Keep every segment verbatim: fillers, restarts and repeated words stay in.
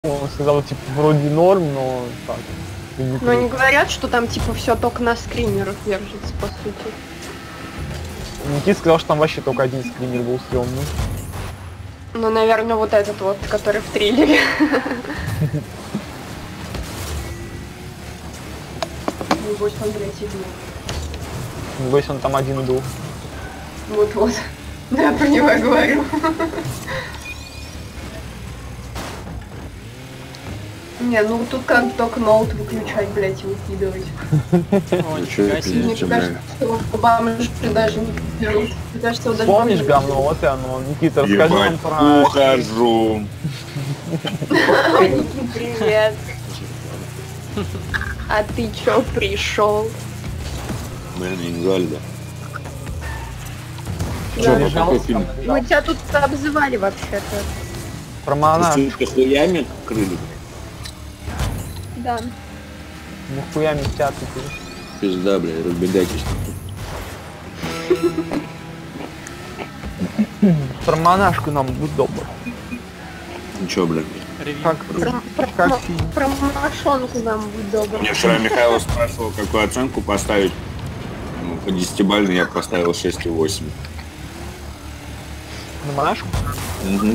Он сказал, типа, вроде норм, но так. Но они говорят, что там, типа, все только на скримерах держится, по сути. Никит сказал, что там вообще только один скример был стрёмный. Ну, наверное, вот этот вот, который в триллере. Небось, он, блядь, игнул. Небось, он там один был. Вот-вот. Да, я про него и говорю. Не, ну тут как только ноут выключать, блять, и выкидывать. О, нифига себе. Мне кажется, что бомжи даже не берут. Мне кажется, даже Помнишь говно? Вот и оно. Никита, расскажи нам про... Ухожу. Никит, привет. А ты чё пришел? Блин, Инзальда. Да. Чё, какой фильм? Мы тебя тут обзывали вообще-то. Про монах. Ты хуями крыли? Да. Ну хуями в театре. Пизда, блядь, разбегайтесь. Про монашку нам будь добр. Ну чё, блядь? Как, Про, про, как фильм? про мошонку нам будь добр. Мне вчера Михаил спрашивал, какую оценку поставить. Ну, по десятибалльной я поставил шесть и восемь. На монашку? Угу.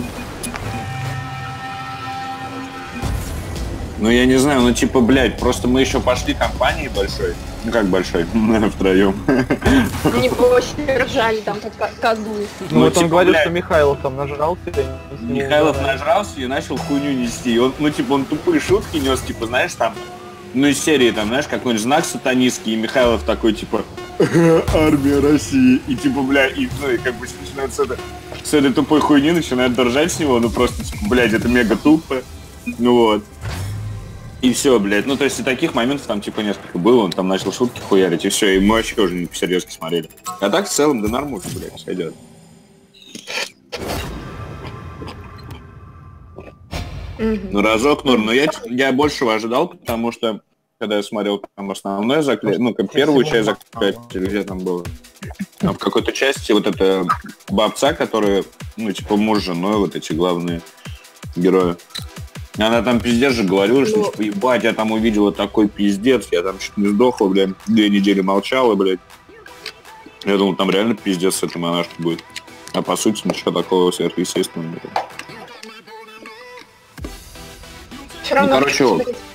Ну я не знаю, ну типа, блядь, просто мы еще пошли компанией большой. Ну как большой? Наверное, втроем. Небось, ржали там как козлы. Ну, Ну, вот он типа, говорил, блядь. что Михайлов там нажрался. и с него Михайлов угорали. нажрался и начал хуйню нести. И он, ну типа, он тупые шутки нес, типа, знаешь, там, ну из серии, там, знаешь, какой-нибудь знак сатанистский, и Михайлов такой, типа, армия России. И типа, бля, и, ну, и как бы начинают с, это, с этой тупой хуйни, начинают ржать с него, ну просто, типа, блядь, это мега тупо. Ну вот. И все, блядь. Ну, то есть и таких моментов там, типа, несколько было. Он там начал шутки хуярить, и все. И мы вообще уже не по-серьезки смотрели. А так, в целом, да нормально, блядь, сойдет. Ну, разок норм. Но я, я большего ожидал, потому что, когда я смотрел там основное заклятие, ну, как первую часть заклятия, где там было, а в какой-то части вот эта бабца, которая, ну, типа, муж с женой, вот эти главные герои. Она там пиздец же говорила, что, типа, ебать, я там увидела такой пиздец, я там чуть не сдохла, блядь, две недели молчала, блядь. Я думал, там реально пиздец с этой монашкой будет. А по сути, ничего такого сверхъестественного нет. Все равно Ну, короче, вот. смотреть.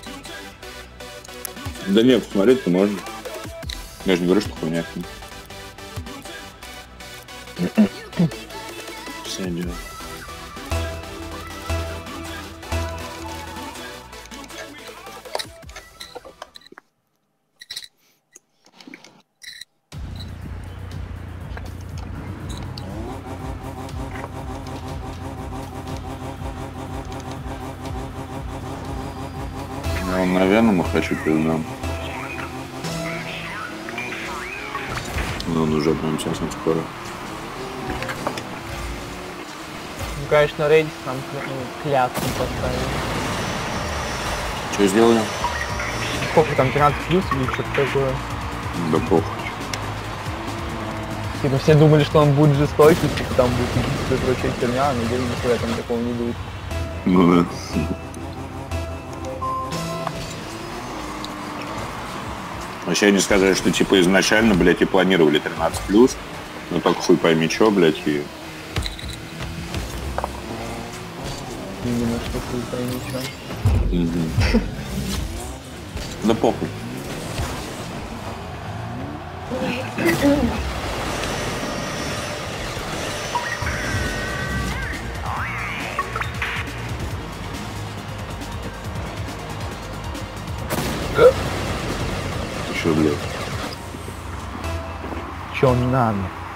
Да нет, посмотреть-то можно. Я же не говорю, что хуйня. Все дело. Я, наверное, хочу пиздам. Но он уже прям совсем скоро. Ну, конечно, Рейдис нам ну, клятву поставил. Что сделали? Сколько там, тринадцать плюс или что-то такое? Да похуй. Типа все думали, что он будет жестокий, типа там будет какие-то прочая херня, а на деле нихуя там такого не будет. Ну да. Вообще они сказали, что типа изначально, блядь, и планировали тринадцать плюс, но только хуй пойми чё, блядь, и... Именно что хуй пойми чё. Угу. Да похуй. Ты чё, блядь? Чё надо?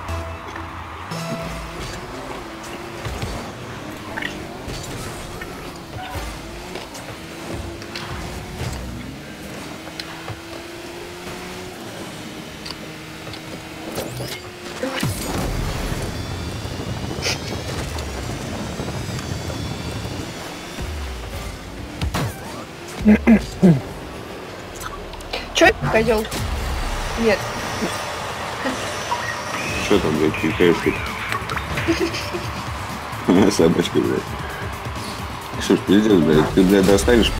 Чё это козел? Нет. Чё там, блядь, какая штука? Собачка, блядь. Ксюш, пиздец, блядь, ты, блядь, достанешь